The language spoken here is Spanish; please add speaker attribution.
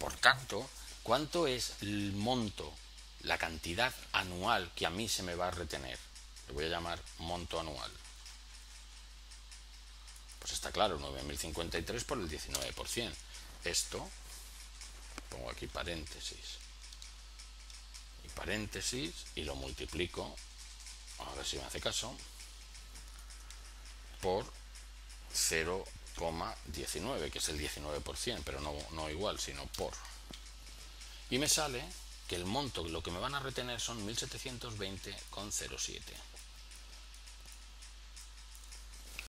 Speaker 1: Por tanto, ¿cuánto es el monto, la cantidad anual que a mí se me va a retener? Le voy a llamar monto anual. Pues está claro, 9.053 por el 19%. Esto, pongo aquí paréntesis y paréntesis y lo multiplico, a ver si me hace caso, por 0,19, que es el 19%, pero no igual, sino por. Y me sale que el monto, lo que me van a retener son 1.720,07.